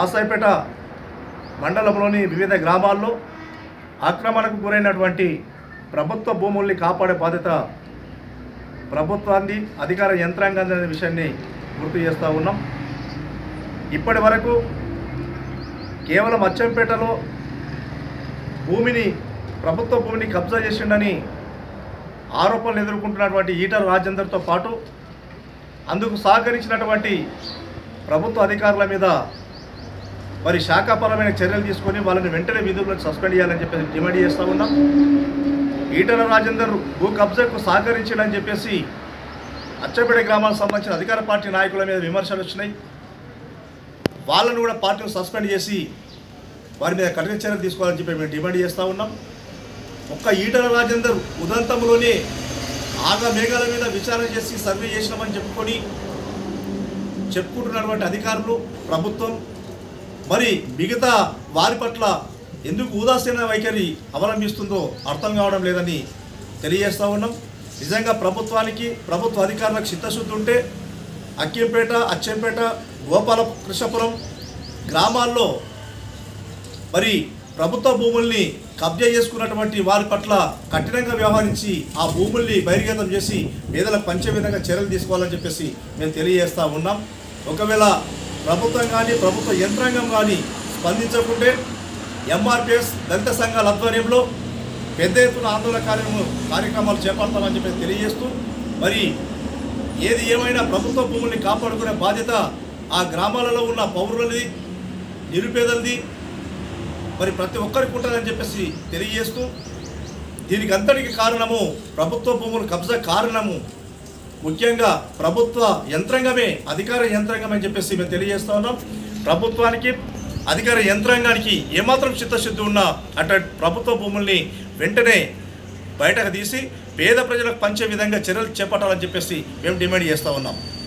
ఆసాయిపేట మండలంలోని వివిధ గ్రామాల్లో ఆక్రమణకు గురైనటువంటి ప్రభుత్వ భూముల్ని కాపాడే బాధ్యత ప్రభుత్వాన్ని అధికార యంత్రాంగం అనే విషయాన్ని గుర్తు చేస్తూ ఉన్నాం. ఇప్పటి వరకు కేవలం అచ్చంపేటలో ప్రభుత్వ భూమిని కబ్జా చేసిండని ఆరోపణలు ఎదుర్కొంటున్నటువంటి ఈటల రాజేందర్తో పాటు అందుకు సహకరించినటువంటి ప్రభుత్వ అధికారుల మీద మరి శాఖాపరమైన చర్యలు తీసుకొని వాళ్ళని వెంటనే విధులను సస్పెండ్ చేయాలని చెప్పేసి డిమాండ్ చేస్తూ ఉన్నాం. ఈటల రాజేందర్ భూ కబ్జాకు సహకరించాడని చెప్పేసి అచ్చంపేట గ్రామానికి సంబంధించిన అధికార పార్టీ నాయకుల మీద విమర్శలు వచ్చినాయి. వాళ్ళను కూడా పార్టీని సస్పెండ్ చేసి వారి మీద కఠిన చర్యలు తీసుకోవాలని చెప్పి మేము డిమాండ్ చేస్తూ ఉన్నాం. ఒక్క ఈటల రాజేందర్ ఉదంతంలోనే ఆగా మేఘాల మీద విచారణ చేసి సర్వే చేసినామని చెప్పుకుంటున్నటువంటి అధికారులు ప్రభుత్వం మరి మిగతా వారి పట్ల ఎందుకు ఉదాసీన వైఖరి అవలంబిస్తుందో అర్థం కావడం లేదని తెలియజేస్తూ ఉన్నాం. నిజంగా ప్రభుత్వానికి ప్రభుత్వ అధికారులకు చిత్తశుద్ధి ఉంటే అక్కింపేట, అచ్చంపేట, గోపాలకృష్ణపురం గ్రామాల్లో మరి ప్రభుత్వ భూముల్ని కబ్జా చేసుకున్నటువంటి వారి పట్ల కఠినంగా వ్యవహరించి ఆ భూముల్ని బహిర్గతం చేసి పేదలకు పంచే విధంగా చర్యలు తీసుకోవాలని చెప్పేసి మేము తెలియజేస్తూ ఉన్నాం. ఒకవేళ ప్రభుత్వం కానీ ప్రభుత్వ యంత్రాంగం కానీ స్పందించకుంటే ఎంఆర్పిఎస్ దళిత సంఘాల ఆధ్వర్యంలో పెద్ద ఎత్తున ఆందోళన కార్యక్రమాలు చేపడతామని చెప్పి తెలియజేస్తూ మరి ఏది ఏమైనా ప్రభుత్వ భూముల్ని కాపాడుకునే బాధ్యత ఆ గ్రామాలలో ఉన్న పౌరులది, నిరుపేదలది, మరి ప్రతి ఒక్కరికి ఉంటుందని చెప్పేసి తెలియజేస్తూ దీనికి అంతటికి కారణము ప్రభుత్వ భూముల కబ్జా కారణము ముఖ్యంగా ప్రభుత్వ యంత్రాంగమే, అధికార యంత్రాంగం అని చెప్పేసి మేము తెలియజేస్తూ ఉన్నాం. ప్రభుత్వానికి అధికార యంత్రాంగానికి ఏమాత్రం చిత్తశుద్ధి ఉన్నా అటువంటి ప్రభుత్వ భూముల్ని వెంటనే బయటకు తీసి పేద ప్రజలకు పంచే విధంగా చర్యలు చేపట్టాలని చెప్పేసి మేము డిమాండ్ చేస్తూ ఉన్నాం.